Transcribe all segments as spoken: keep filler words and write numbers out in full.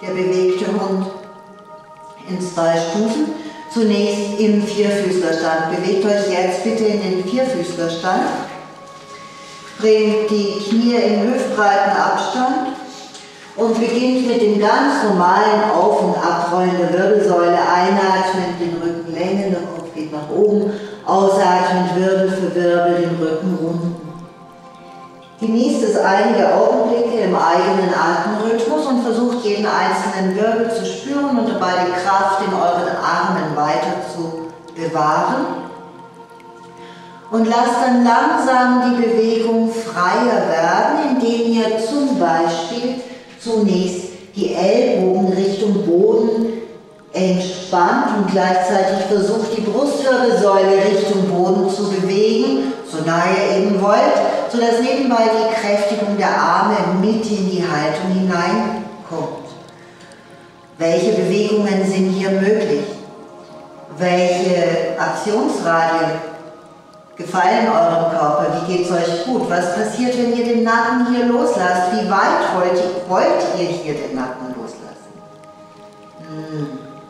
der bewegte Hund in zwei Stufen. Zunächst im Vierfüßlerstand. Bewegt euch jetzt bitte in den Vierfüßlerstand. Bringt die Knie in hüftbreiten Abstand und beginnt mit dem ganz normalen Auf- und Abrollen der Wirbelsäule. Einatmend den Rücken längen, der Kopf geht nach oben. Ausatmend Wirbel für Wirbel den Rücken runden. Genießt es einige Augenblicke im eigenen Atemrhythmus und versucht jeden einzelnen Wirbel zu spüren und dabei die Kraft in euren Armen weiter zu bewahren. Und lasst dann langsam die Bewegung freier werden, indem ihr zum Beispiel zunächst die Ellbogen Richtung Boden entspannt und gleichzeitig versucht, die Brustwirbelsäule Richtung Boden zu bewegen, so nahe ihr eben wollt, sodass nebenbei die Kräftigung der Arme mit in die Haltung hineinkommt. Welche Bewegungen sind hier möglich? Welche Aktionsradien gefallen eurem Körper? Wie geht es euch gut? Was passiert, wenn ihr den Nacken hier loslasst? Wie weit wollt ihr, wollt ihr hier den Nacken loslassen? Hm.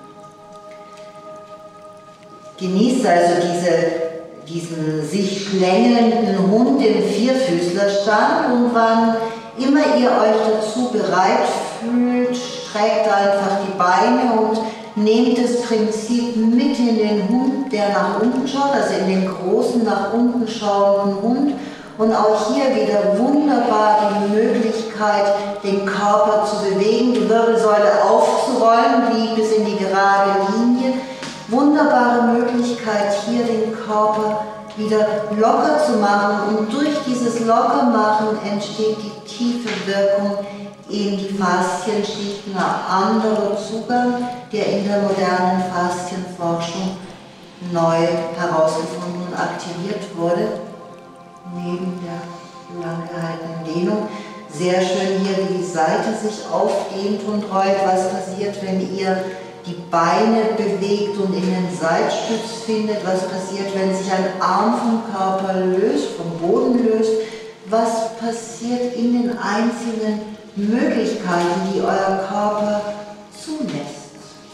Genießt also diese diesen sich schlängelnden Hund im Vierfüßlerstand und wann immer ihr euch dazu bereit fühlt, streckt einfach die Beine und nehmt das Prinzip mit in den Hund, der nach unten schaut, also in den großen nach unten schauenden Hund, und auch hier wieder wunderbar die Möglichkeit, den Körper zu bewegen, die Wirbelsäule aufzurollen, wie bis in die gerade Linie. Wunderbare Möglichkeit, hier den Körper wieder locker zu machen, und durch dieses Lockermachen entsteht die tiefe Wirkung in die Faszienschichten, ein anderer Zugang, der in der modernen Faszienforschung neu herausgefunden und aktiviert wurde, neben der langgehaltenen Dehnung. Sehr schön hier, wie die Seite sich aufdehnt und rollt. Was passiert, wenn ihr die Beine bewegt und in den Seitstütz findet? Was passiert, wenn sich ein Arm vom Körper löst, vom Boden löst? Was passiert in den einzelnen Möglichkeiten, die euer Körper zulässt?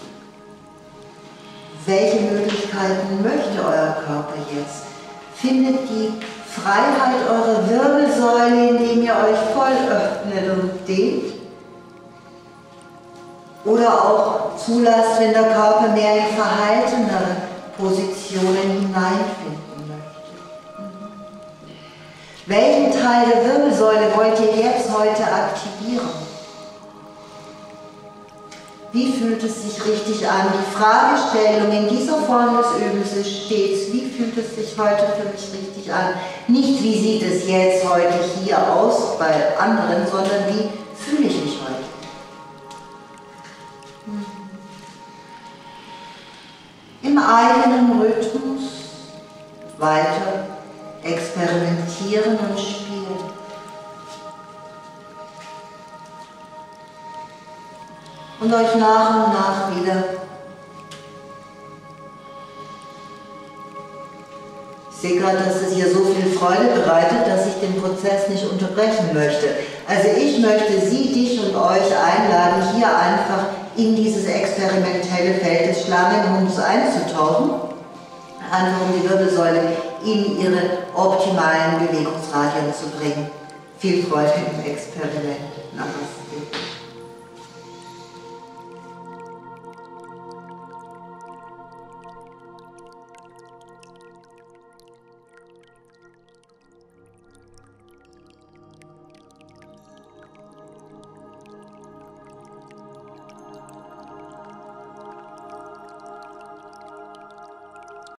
Welche Möglichkeiten möchte euer Körper jetzt? Findet die Freiheit eurer Wirbelsäule, indem ihr euch voll öffnet und dehnt? Oder auch zulasst, wenn der Körper mehr in verhaltenere Positionen hineinfinden möchte. Welchen Teil der Wirbelsäule wollt ihr jetzt heute aktivieren? Wie fühlt es sich richtig an? Die Fragestellung in dieser Form des Übens ist stets, wie fühlt es sich heute für mich richtig an? Nicht, wie sieht es jetzt heute hier aus bei anderen, sondern wie fühle ich mich heute? Im eigenen Rhythmus weiter experimentieren und spielen. Und euch nach und nach wieder ich sehe gerade, dass es hier so viel Freude bereitet, dass ich den Prozess nicht unterbrechen möchte. Also ich möchte Sie, dich und euch einladen, hier einfach in dieses experimentelle Feld des Schlangenhundes einzutauchen, einfach um die Wirbelsäule in ihre optimalen Bewegungsradien zu bringen. Viel Freude im Experiment. Namaste.